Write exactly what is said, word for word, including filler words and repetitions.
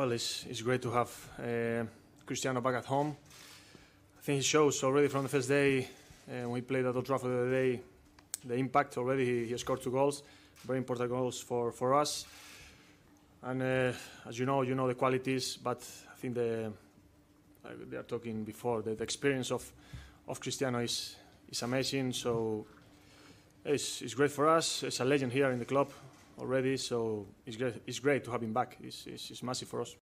Well, it's, it's great to have uh, Cristiano back at home. I think he shows already from the first day uh, when he played at Old Trafford the other day, the impact already. He, he scored two goals, very important goals for, for us. And uh, as you know, you know the qualities, but I think the like they are talking before, the, the experience of, of Cristiano is, is amazing. So it's, it's great for us. It's a legend here in the club already, so it's great, it's great to have him back. It's, it's, it's massive for us.